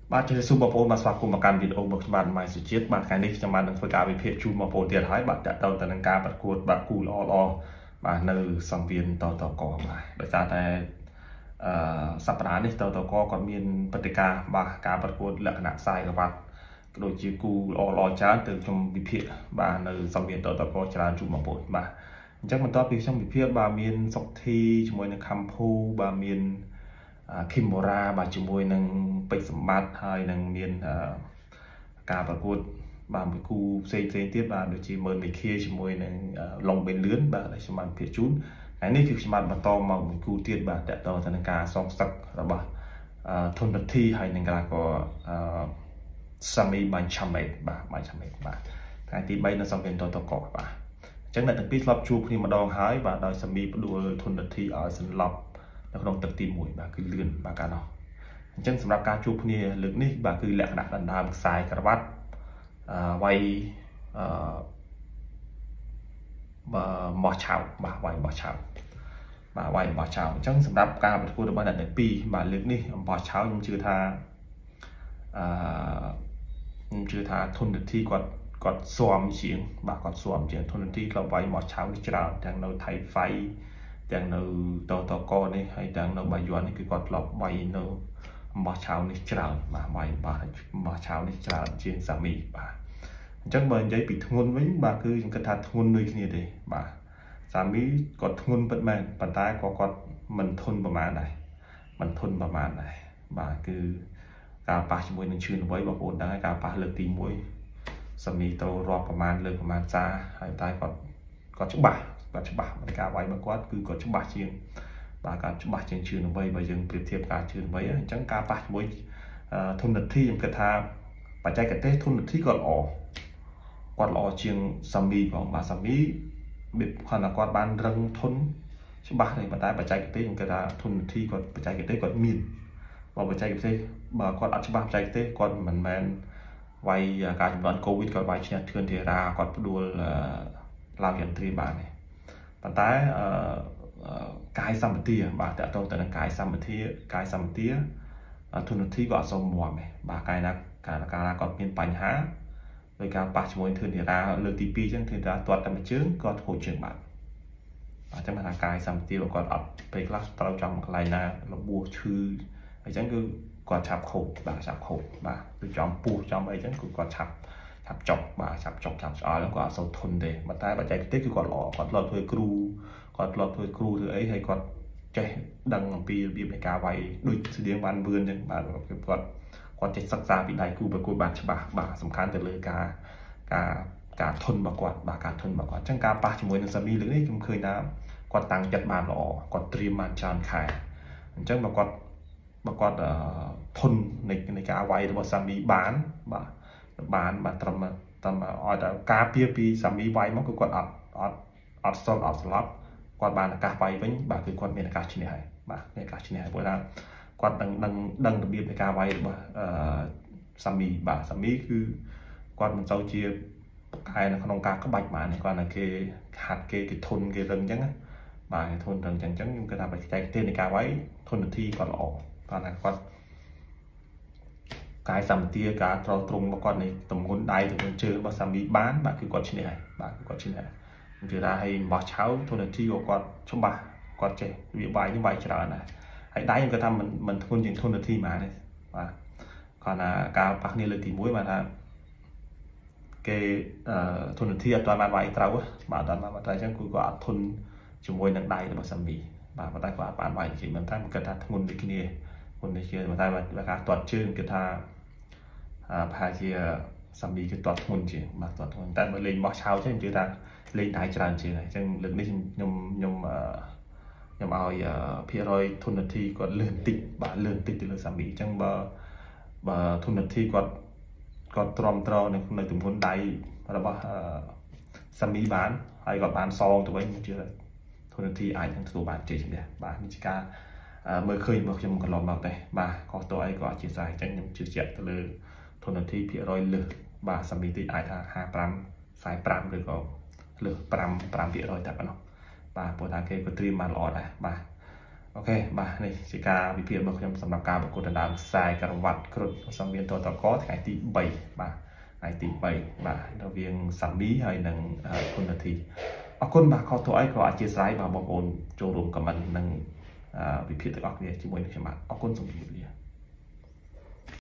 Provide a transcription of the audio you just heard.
បាទជាសូមបងប្អូនបាទស្វាគមន៍មកកាន់វីដេអូរបស់ខ្ញុំបាទម៉ៃសុជាតិបាទថ្ងៃនេះខ្ញុំបាននឹងធ្វើការវិភាគជូនបងប្អូនទៀតហើយបាទតទៅទៅនឹងការប្រកួតបាទគូល្អបាទនៅសង្វៀនតតកបាទដោយសារតែសប្តាហ៍នេះតតកគាត់មានព្រឹត្តិការណ៍បាទការប្រកួតលក្ខណៈខ្សែក្រវ៉ាត់ក៏ដូចជាគូល្អច្រើនទៅខ្ញុំវិភាគបាទនៅសង្វៀនតតកច្រើនជូនបងប្អូនបាទអញ្ចឹងបន្ទាប់ពីខ្ញុំវិភាគបាទមានសុកធីជាមួយនឹងខំភូបាទមានឃីមបូរ៉ាបាទជាមួយនឹងពេជ្រសម្បត្តិហើយនឹងមានការប្រកួតបាទមួយគូផ្សេងទៀតបាទដូចជាមើលមេឃាជាមួយនឹងឡុងបេលឿនបាទដែលខ្ញុំបានភាគជូនថ្ងៃនេះគឺខ្ញុំបានបន្តមកមួយគូទៀតបាទតទៅនឹងការសងសឹករបស់ធុនរទ្ធីហើយនឹងកីឡាករសាមីបាញ់ឆាមេតបាទបាញ់ឆាមេតបាទថ្ងៃទី3នៅសង្វៀនតតកបាទអញ្ចឹងអ្នកទាំងពីរធ្លាប់ជួបគ្នាម្ដងហើយបាទដោយសាមីផ្ដួលធុនរទ្ធីឲ្យសន្លប់នៅក្នុងទឹកទី1បាទគឺលឿនបាទកាលនោះអញ្ចឹងសម្រាប់ការជួបគ្នាលើកនេះបាទគឺលក្ខណៈដណ្ដើមខ្សែក្រវ៉ាត់វាយបោះឆៅបាទវាយបោះឆៅបាទវាយបោះឆៅអញ្ចឹងសម្រាប់ការប្រកួតរបស់អ្នកទាំងពីរបាទលើកនេះបោះឆៅខ្ញុំជឿថាធុនរទ្ធីគាត់ស៊ាំជាងបាទគាត់ស៊ាំជាងធុនរទ្ធីក៏វាយបោះឆៅនេះច្រើនទាំងនៅថៃហ្វៃទាំងនៅតតកនេះហើយទាំងនៅបាយ័ននេះគឺគាត់ធ្លាប់វាយនៅបោះឆៅនេះច្រើនបាទវាយបោះឆៅនេះច្រើនជាងសាមីបាទអញ្ចឹងបើនិយាយពីធ្ងន់វិញបាទគឺខ្ញុំគិតថាធ្ងន់ដូចគ្នាទេបាទសាមីគាត់ធ្ងន់ពិតមែនប៉ុន្តែក៏គាត់មិនធន់ប្រមាណដែរបាទគឺការប៉ះជាមួយនឹងឈឺអ្វីបងប្អូនដឹងហើយការប៉ះលើកទី1សាមីត្រូវរាប់ប្រមាណលើកប្រមាណសារហើយតែគាត់ច្បាស់នៃការវាយរបស់គាត់គឺគាត់ច្បាស់ជាងបាទការច្បាស់ជាងឈឺអ្វីបើយើងប្រៀបធៀបការឈឺអ្វីអញ្ចឹងការប៉ះជាមួយធុនរទ្ធីខ្ញុំគិតថាបច្ចេកទេសធុនរទ្ធីគាត់ល្អជាងសាមីផងបាទសាមីគាត់បានរឹងធន់ច្បាស់ទេប៉ុន្តែបច្ចេកទេសខ្ញុំគិតថាធុនរទ្ធីគាត់បច្ចេកទេសគាត់មានបើបច្ចេកទេសបើគាត់អត់ច្បាស់បច្ចេកទេសគាត់មិនមែនវាយការចំនួនកូវីដគាត់វាយឈ្នះធឿនធីរ៉ាគាត់ផ្ដួលឡាវយន្ត្រីបានទេប៉ុន្តែកាយសម្បទាបាទតើទៅនឹងកាយសម្បទាធុនរទ្ធីក៏អត់សូវមាំទេបាទកាលណាគាត់មានបញ្ហាដោយការប៉ះជាមួយធឿនធីរ៉ាលើកទី2អញ្ចឹងធឿនធីរ៉ាទាត់តែមួយជើងគាត់ខូចជើងបាទអញ្ចឹងថាកាយសម្បទាគាត់អត់ពេលខ្លះត្រូវចំកន្លែងណារបួសឈឺអញ្ចឹងគឺគាត់ឆាប់ខូចបាទគឺចំពោះចំអីអញ្ចឹងគឺគាត់ឆាប់ចុកបាទឆាប់ចុកឆាប់ស្អល់គាត់អត់សូវធន់ទេប៉ុន្តែបច្ចេកទេសគឺគាត់ល្អគាត់ធ្លាប់ធ្វើគ្រូធ្វើអីហើយគាត់ចេះដឹងអំពីរបៀបនៃការវាយដូចស្តៀងបានវឿនអញ្ចឹងបាទគាត់ចេះសិក្សាពីដៃគូប្រកួតបានច្បាស់បាទសំខាន់ទៅលើការធន់របស់គាត់បាទការធន់របស់គាត់អញ្ចឹងការប៉ះជាមួយនឹងសាមីលើកនេះខ្ញុំឃើញថាគាត់តាំងចិត្តបានល្អគាត់ត្រៀមបានច្រើនខែអញ្ចឹងបើគាត់ធន់នៃការវាយរបស់សាមីបានត្រឹមឲ្យតែការពារពីសាមីវាយមកគឺគាត់អត់ស្លប់គាត់បានឱកាសវាយវិញបាទគឺគាត់មានឱកាសឈ្នះហើយបាទមានឱកាសឈ្នះហើយព្រោះថាគាត់ដឹងរបៀបនៃការវាយរបស់សាមីបាទសាមីគឺគាត់មិនសូវជាប្រកែនៅក្នុងការក្បាច់បានគាត់តែគេហាត់គេធន់គេរឹងអញ្ចឹងបាទធន់រឹងអញ្ចឹងខ្ញុំគិតថាបច្ចេកទេសនៃការវាយធន់រទ្ធីគាត់ល្អគាត់ថាគាត់កាយសម្បទាការត្រង់របស់គាត់នៃទម្ងន់ដៃទម្ងន់ជើងរបស់សាមីបានបាទគឺគាត់ឈ្នះហើយបាទគឺគាត់ឈ្នះខ្ញុំជឿថាឲ្យបោះឆៅធនធីគាត់ច្បាស់គាត់ចេះវាវាយនេះវាយច្រើនណាស់ហើយដៃខ្ញុំគាត់ថាមិនធ្ងន់ជាងធនធីហ្មងទេបាទគាត់ថាការប៉ះគ្នាលើកទី1បាទថាគេធនធីអត់ទាន់បានវាយត្រូវបាទអត់ទាន់បានត្រូវអញ្ចឹងគឺគាត់អត់ធន់ជាមួយនឹងដៃរបស់សាមីបាទប៉ុន្តែគាត់អត់បានវាយជាមិនថាគាត់ថាធ្ងន់ដូចគ្នាប៉ុន្តែការទាត់ជើងគឺថាប្រហែលជាសាមីគឺទាត់ធ្ងន់ជាងបាទទាត់ធ្ងន់តែបើលេងបោះឆៅចឹងខ្ញុំជឿថាលេងដៃច្រើនជាងហើយអញ្ចឹងលើកនេះខ្ញុំឲ្យភាគរយធុនរទ្ធីគាត់លឿនតិចបាទលឿនតិចទៅលើសាមីអញ្ចឹងបើធុនរទ្ធីគាត់ទ្រាំទ្រនៅទម្ងន់ដៃរបស់សាមីបានហើយគាត់បានសងទៅវិញខ្ញុំជឿថាធុនរទ្ធីអាចនឹងទទួលបានជ័យជំនះបាទនេះជាការមើលឃើញរបស់ខ្ញុំកន្លងមកដែរបាទខុសតអីក៏អធិស្ឋានអញ្ចឹងខ្ញុំជឿជាក់ទៅលើធនធានភាគរយលើសបាទសាមីទីអាចថា55 45ឬក៏លើស5%តែប៉ុណ្ណោះបាទព្រោះថាគេក៏ត្រៀមបានល្អដែរបាទ ok bà này chỉ cả bị phiền mà không sắm nạp cả một cuộc đàm sai cả vặt cột sang viên tôi có ngày tí 7 bà ngày tí 7 bà đầu viên sắm bí hay nângคนละทีเอาคนbàเขาตัวไอ้ก็อาจจะใช้bàบอกโอนโจรวมกับมันนางbị phiềnตัวออกเนี่ยจีบวยนึกใช่ไหมเอาคนส่งผิดเลย